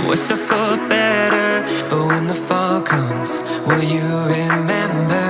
was so for better. But when the fall comes, will you remember?